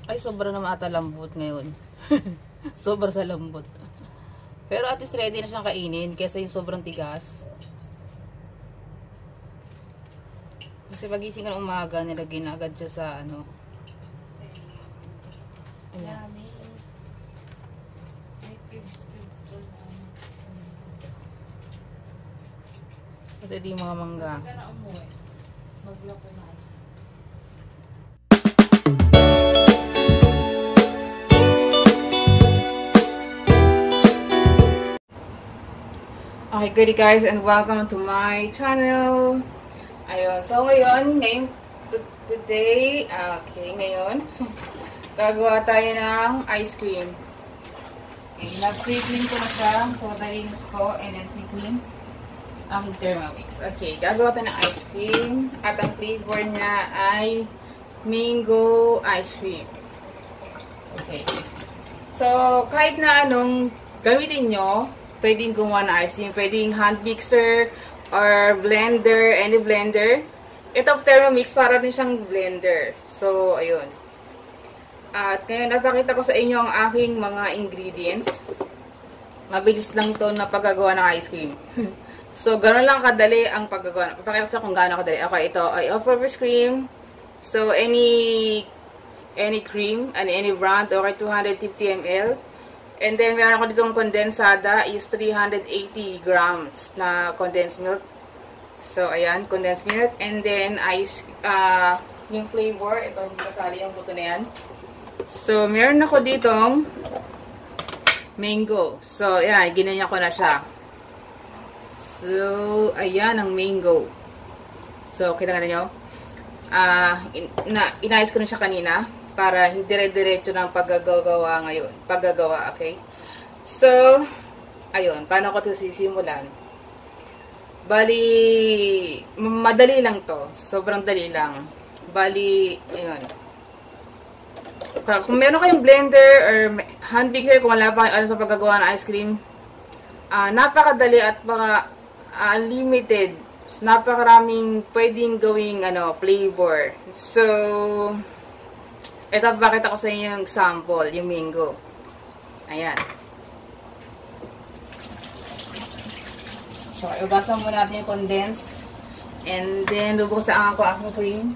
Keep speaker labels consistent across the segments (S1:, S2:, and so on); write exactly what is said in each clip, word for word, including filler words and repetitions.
S1: Ay, sobra naman ata lambot ngayon. Sobra sa lambot. Pero at least ready na siyang kainin kaysa yung sobrang tigas. Kasi pagising ka ng umaga, nilagay na agad siya sa ano. Ayan. Kasi di mga mangga. Okay, good guys, and welcome to my channel. Ayun, so ngayon, ngayon, today, okay, ngayon, gagawa tayo ng ice cream. Okay, na-pre-clean ko na siya, so nalinis ko, and then pre-clean ang Thermomix. Okay, gagawa tayo ng ice cream, at ang flavor niya ay mango ice cream. Okay, so kahit na anong gamitin nyo, pwedeng gumawa ng ice cream. Pwedeng hand mixer or blender, any blender. Ito Thermomix, para rin siyang blender. So, ayun. At ngayon, napakita ko sa inyo ang aking mga ingredients. Mabilis lang to na paggagawa ng ice cream. So, gano'n lang kadali ang paggagawa. Papakita ko kung gano'n kadali. Okay, ito ay all-purpose cream. So, any any cream, and any brand, okay, two hundred fifty milliliters. And then, meron ako ditong kondensada is three hundred eighty grams na condensed milk. So, ayan, condensed milk. And then, ice, uh, yung flavor, ito, hindi kasali yung buto na yan. So, meron ako ditong mango. So, ayan, ginanya ko na siya. So, ayan ang mango. So, kita nga nyo. Uh, in, na, inayos ko na siya kanina. Para hindi dire-diretso ng paggagawa ngayon. Paggagawa, okay? So, ayun. Paano ko ito sisimulan? Bali, madali lang to. Sobrang dali lang. Bali, ayun. Kung meron kayong blender or hand mixer, kung wala pa ano sa paggagawa ng ice cream, uh, napakadali at mga uh, unlimited. Napakaraming pwedeng gawing ano, flavor. So, ito, pakita ko sa inyo yung sample, yung mango. Ayan. So, ugasan muna natin yung condense. And then, bubuksan ko aking cream.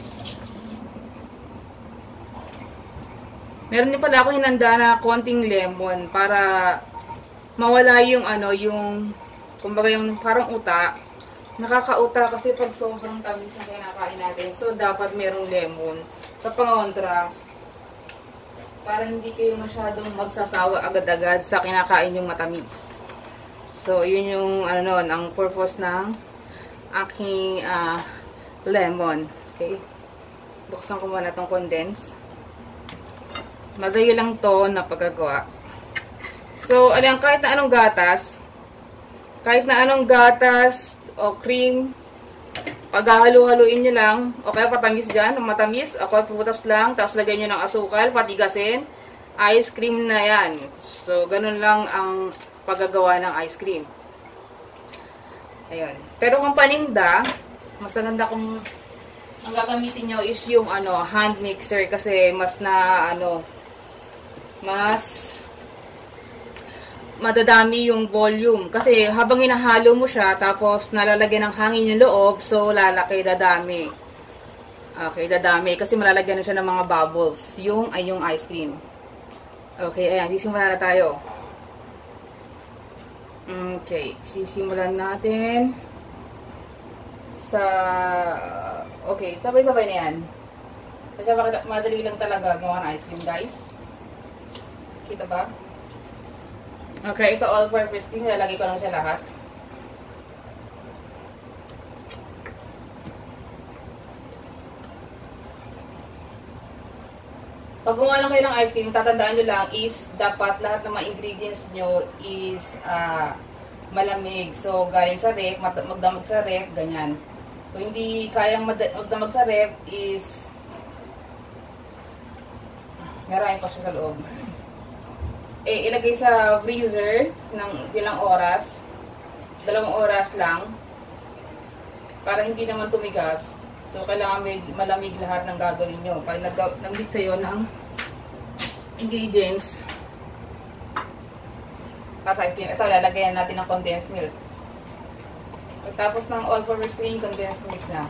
S1: Meron din pala ako hinanda na konting lemon para mawala yung ano, yung, kumbaga yung parang uta. Nakakauta kasi pag sobrang tamis ang kinakain natin. So, dapat merong lemon sa pangontra. Para hindi kayo masyadong magsasawa agad-agad sa kinakain yung matamis. So, yun yung, ano nun, ang purpose ng aking uh, lemon. Okay? Buksan ko muna itong condense. Madali lang to na paggagawa. So, alam, kahit na anong gatas, kahit na anong gatas, o cream, paghahalu-haluin nyo lang, o kaya patamis dyan, matamis, o kaya puputas lang, tapos lagyan nyo ng asukal, patigasin, ice cream na yan. So, ganun lang ang paggagawa ng ice cream. Ayun. Pero kung paninda, mas maganda kung ang gagamitin nyo is yung ano, hand mixer, kasi mas na, ano, mas madadami yung volume. Kasi habang inahalo mo siya, tapos nalalagyan ng hangin yung loob, so lalaki, dadami. Okay, dadami. Kasi malalagyan na siya ng mga bubbles. Yung ay yung ice cream. Okay, ayan. Sisimulan na tayo. Okay. Sisimulan natin sa... Okay, sabay-sabay na yan. Kasi madali lang talaga gawa ng ice cream, guys. Kita ba? Okay, ito all-purpose cream. Lalagay ko lang siya lahat. Pag gumawa lang kayo ng ice cream, tatandaan nyo lang is dapat lahat ng mga ingredients nyo is uh, malamig. So, galing sa ref, magdamag sa ref, ganyan. Kung hindi kayang magdamag sa ref is marami pa siya sa loob. Eh, ilagay sa freezer ng ilang oras. Dalawang oras lang. Para hindi naman tumigas. So, kailangan may malamig lahat ng gagawin nyo. Pag nag-mix sa'yo ng ingredients para sa ice cream. Ito, lalagyan natin ng condensed milk. Pagtapos ng all-purpose cream, condensed milk na.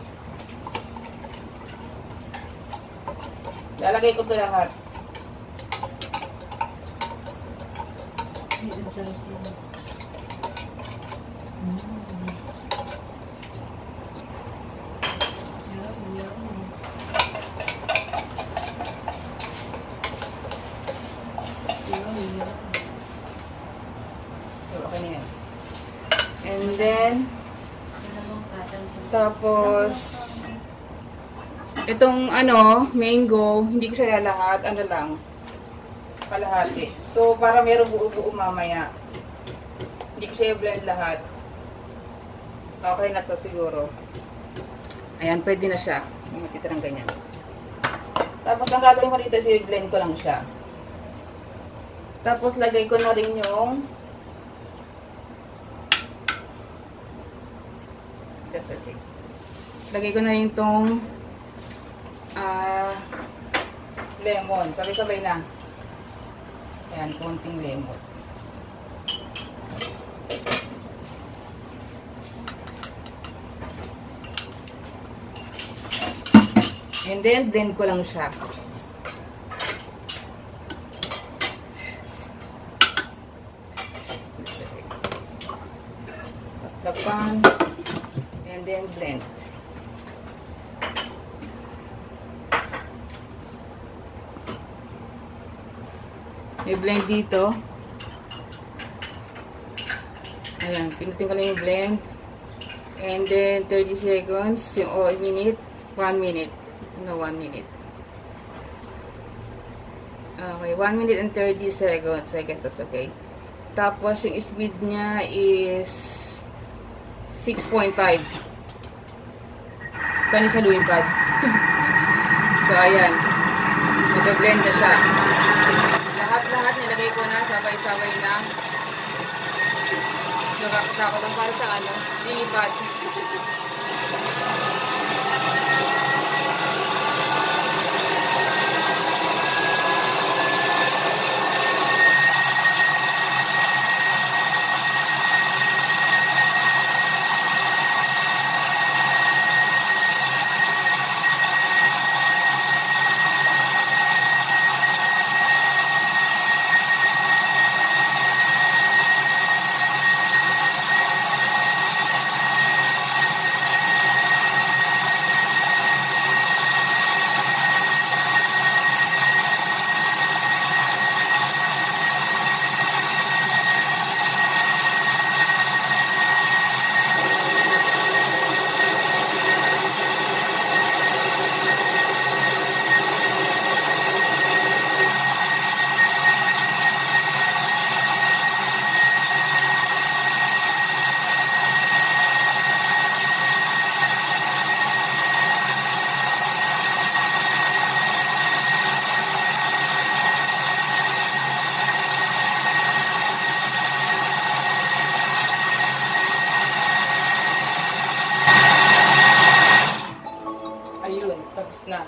S1: Lalagay ko ito lahat. So, okay na yan. And then, tapos, itong ano, mango, hindi ko siya lalahat, ano lang, kalahati. So, para meron buo-buo mamaya. Hindi ko siya i-blend lahat. Okay na to siguro. Ayan, pwede na siya. Matitira ng ganyan. Tapos, ang gagawin ko dito is i-blend ko lang siya. Tapos, lagay ko na rin yung that's okay. Lagay ko na rin itong uh, lemon. Sabay-sabay na. Ayan, konting lemon. And then, blend ko lang siya. Pastapan. And then, blend. May blend dito. Ayan, pinutin ko lang yung blend. And then, thirty seconds. Yung oh, minute. one minute. No, one minute. Okay, one minute and thirty seconds. I guess that's okay. Tapos, yung speed niya is six point five. Saan yung sa Louis pad? So, ayan. Mag-blend na siya. Lahat-lahat nilagay ko na. Sabay-sabay na. Nakakasakot ang para sa ano. Louis pad. Tapos na.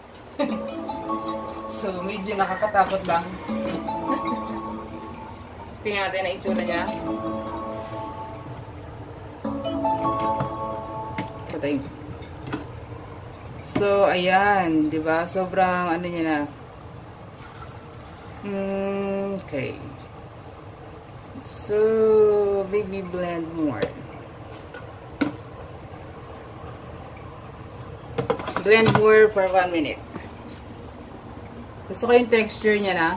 S1: So, medyo nakakatakot lang. Tingnan natin ang itsura niya. Patay. So, ayan. Diba? Sobrang ano niya na. Mm, okay. So, baby blend more. Blend more for one minute. Gusto ko yung texture niya na.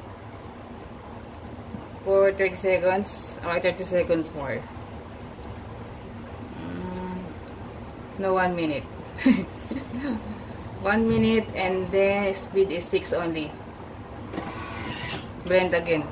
S1: For thirty seconds. Okay, thirty seconds more. Mm, no, one minute. one minute and then speed is six only. Blend again.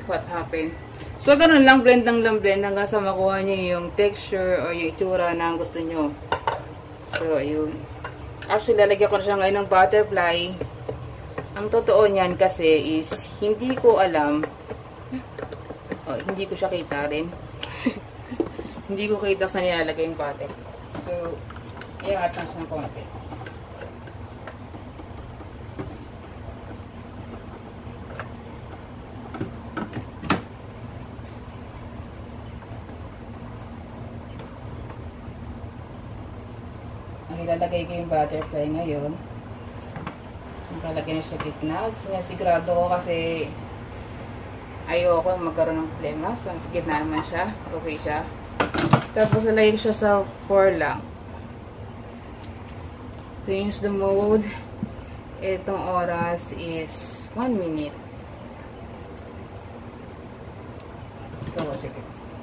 S1: what happened. So, ganun lang, blend ng lang blend hanggang sa makuha niyo yung texture or yung itsura na gusto niyo. So, ayun. Actually, lalagyan ko na siya ngayon ng butterfly. Ang totoo niyan kasi is, hindi ko alam. Oh, hindi ko siya kita rin. Hindi ko kita sa nilalagay yung butterfly. So, iangat lang siya ng konti. Ilalagay ko yung butterfly ngayon. Nakalagay na siya sa gitna. Sinasigurado ko kasi ayoko magkaroon ng problema. So, sa gitna naman siya. Okay siya. Tapos, nalagay ko siya sa four lang. Change the mode. Itong oras is one minute. Ito, sige.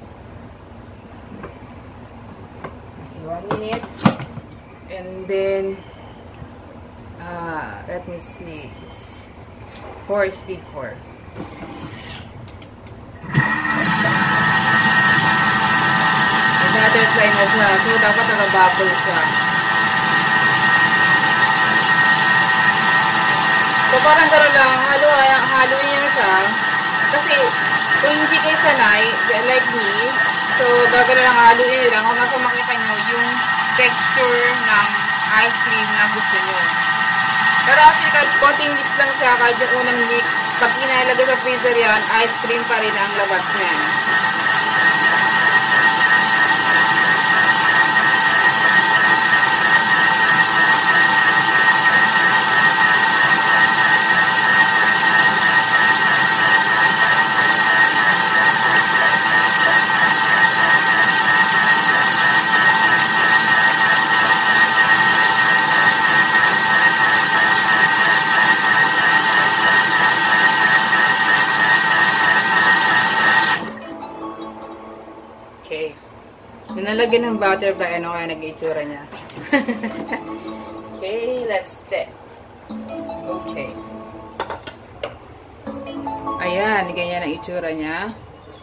S1: Okay, one minute. And then, uh, let me see, four, speed four. Butterfly na siya, so dapat nag-bubble siya. So parang gano'n lang, halo, haluin nyo siya. Kasi, kung hindi kayo sanay, like me, so gagawin lang, haluin nyo lang, hanggang sa makita nyo yung texture ng ice cream na gusto nyo. Pero actually, kahit konting mix lang siya, kahit yung unang mix, pag inalagay sa freezer yan, ice cream pa rin ang labas niyan. Okay. Nalagyan ng butterfly, ano kaya nag-itsura niya. Okay, let's check. Okay. Ayan, ganyan ang itsura niya.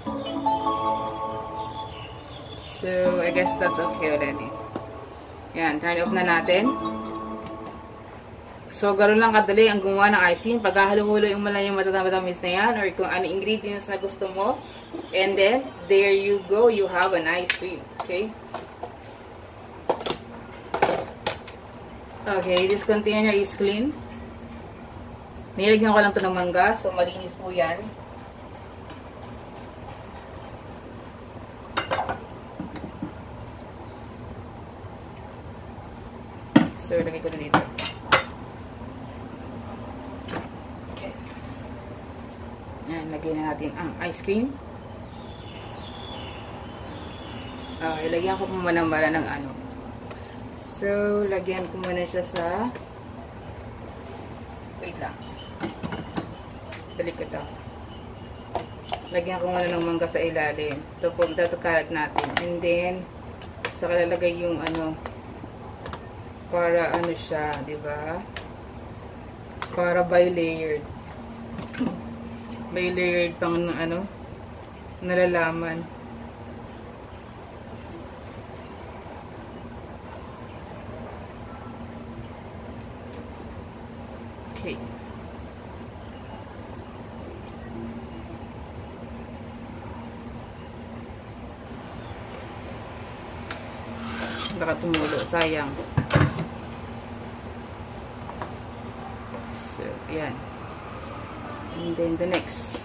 S1: So, I guess that's okay already. Ayan, turn off na natin. So, ganoon lang kadali ang gumawa ng ice cream. Paghahaluhulo yung mala yung matatamis na yan or kung ano ingredients na gusto mo. And then, there you go. You have an ice cream. Okay? Okay, this container is clean. Nilagyan ko lang ito ng mangga. So, malinis po yan. So, lagay ko na dito. Yan, lagyan na natin ang ice cream. Uh, ilagyan ko po muna mara ng ano. So, lagyan ko muna siya sa... Wait lang. Balik ko ito. Lagyan ko muna ng mangga sa ilalim. Ito po, tatukalat natin. And then, saka lalagay yung ano, para ano siya, di ba? Para bi-layered. May layered pang ano, nalalaman. Okay. Baka tumulo, sayang. So, yan. And then the next.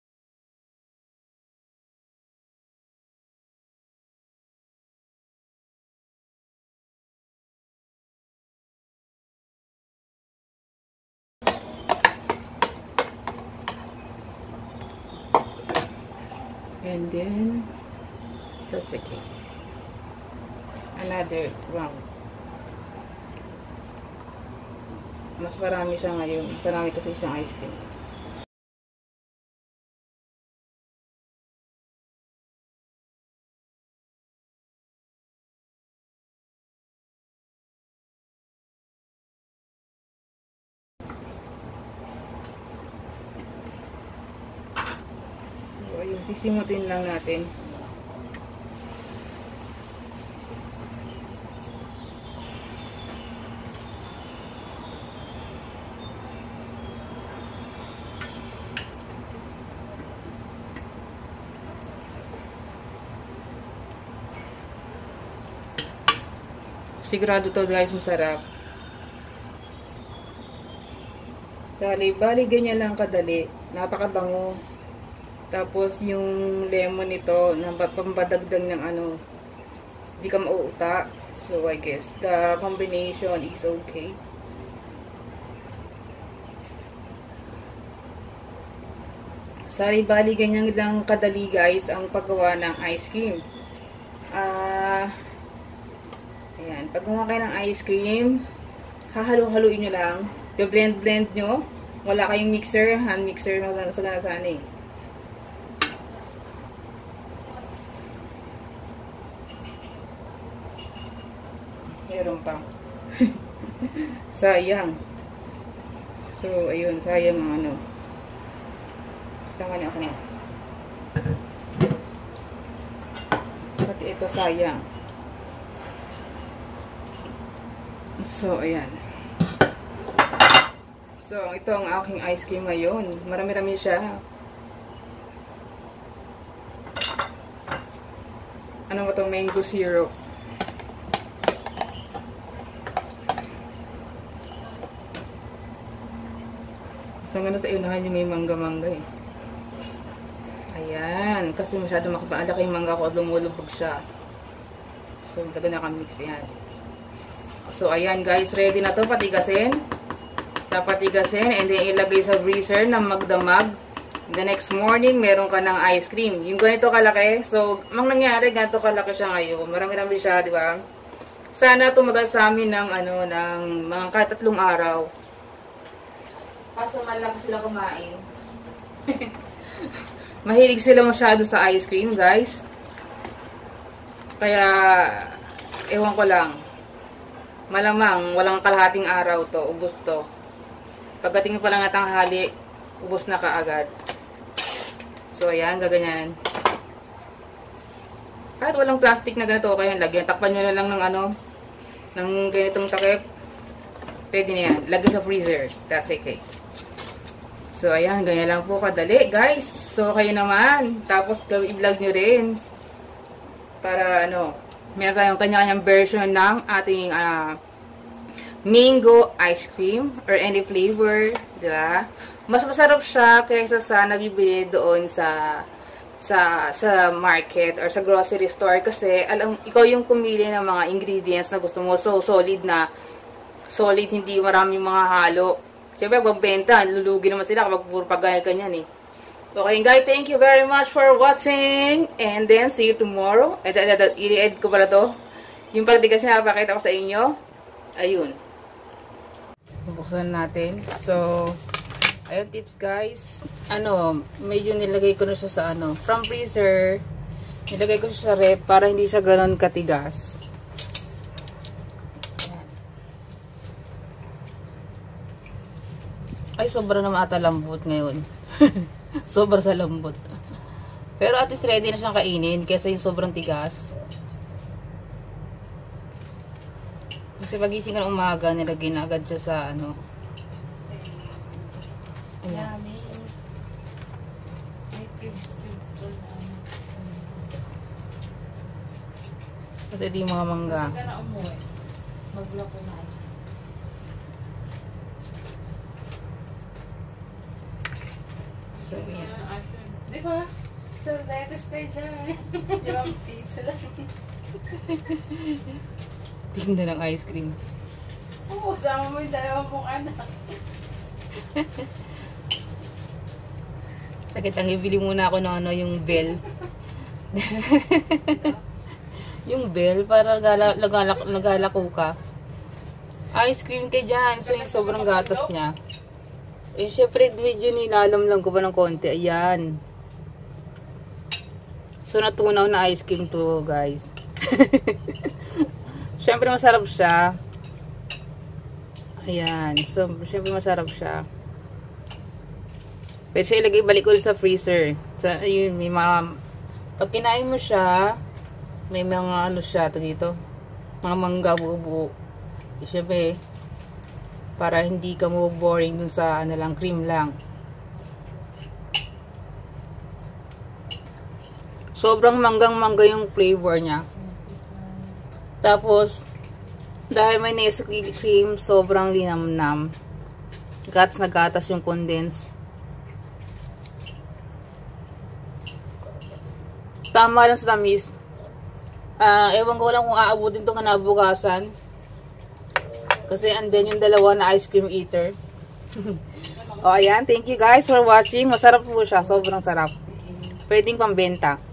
S1: And then that's okay. Another round. Mas marami siya ngayon. Mas marami kasi siyang ice cream. Ayun, sisimutin lang natin. Sigurado to guys, masarap. Sali, bali ganyan lang kadali. Napakabango. Tapos yung lemon nito, pampadagdag ng ano, hindi ka mauuta. So I guess the combination is okay. Sali, bali ganyan lang kadali guys ang paggawa ng ice cream. Ah... Uh, Ayan, pag gumawa kayo ng ice cream, hahalo-haluin nyo lang. I-blend-blend nyo. Wala kayong mixer, hand mixer na sa gana-sana eh. Meron pa. Sayang. So, ayun, sayang ang ano. Tama niya ako niya. Pati ito sayang. So, ayan. So, ito ang aking ice cream ngayon. Marami-rami siya. Ano ba itong mango syrup? Gusto nga na sa iunahan yung may mangga-mangga eh. Ayan. Kasi masyado makapaalaki yung mangga ko at lumulubog siya. So, taga nakamix yan. So, ayan guys, ready na to patigasin. Tapatigasin and then ilagay sa freezer na magdamag. The next morning, meron ka ng ice cream. Yung ganito kalaki. So, mang nangyari, ganito kalaki siya ngayon. Marami-rami siya, di ba? Sana tumagal sa amin ng, ano, ng mga katatlong araw. Kaso malaki sila kumain. Mahilig sila masyado sa ice cream, guys. Kaya, ewan ko lang. Malamang, walang kalahating araw to, ubos to. Pagdating pa lang ng tanghali, ubos na kaagad. So, ayan, gaganyan. Kahit walang plastic na ganito, okay yan, lagyan. Takpan nyo na lang ng ano, ng ganitong takip. Pwede na yan. Lagyan sa freezer. That's okay. So, ayan, ganyan lang po kadali, guys. So, kayo naman. Tapos, i-vlog nyo rin. Para, ano, meron tayong kanya-kanyang version ng ating uh, mango ice cream or any flavor, diba? Mas masarap siya kaysa sa nabibili doon sa sa sa market or sa grocery store kasi alam ikaw yung kumili ng mga ingredients na gusto mo, so solid na solid, hindi maraming mga halo. Siyempre, magbenta, lulugi naman sila kapag puro pagaya kanyan eh. Okay guys, thank you very much for watching. And then, see you tomorrow. I-edit ko pala to. Yung pagdigas na napakita ko sa inyo. Ayun. Bubuksan natin. So, ayun tips guys. Ano, medyo nilagay ko na siya sa ano. From freezer, nilagay ko siya sa rep para hindi siya ganon katigas. Ay, sobra naman ata lambot ngayon. Sobra sa lambot. Pero at least ready na siyang kainin kaysa yung sobrang tigas. Kasi pagising ka ng umaga, nilagay na agad siya sa ano. Ayan. Kasi di yung mga mangga. Mag-block ko na. So, yeah. Di ba? So, let's stay dyan. Yung pizza lang. Tinda ng ice cream. Oo, sama mo yung dalawang mong anak. Sakit ang ibili muna ako ng ano, yung bell. Yung bell, para nagalako ka. Ice cream kay dyan. So, yung sobrang gatas niya. Eh, syempre, medyo nilalamlam ko pa ng konti. Ayan. So, natunaw na ice cream to, guys. Syempre, masarap siya. Ayan. So, syempre, masarap siya. Pwede siya ilagay, balik ulit sa freezer. Sa, ayun, may mga, pag kinain mo siya, may mga ano siya, ito dito, mga mangga buo-buo. E, syempre, para hindi ka mo boring dun sa ano lang, cream lang. Sobrang manggang-mangga yung flavor niya. Tapos, dahil may Nesquik cream, sobrang linamnam. Gatas na gatas yung condense. Tama lang sa tamis. Uh, ewan ko lang kung aabutin ito kinabukasan. Kasi andyan yung dalawa na ice cream eater. O, ayan. Thank you guys for watching. Masarap po siya. Sobrang sarap. Pwedeng pambenta.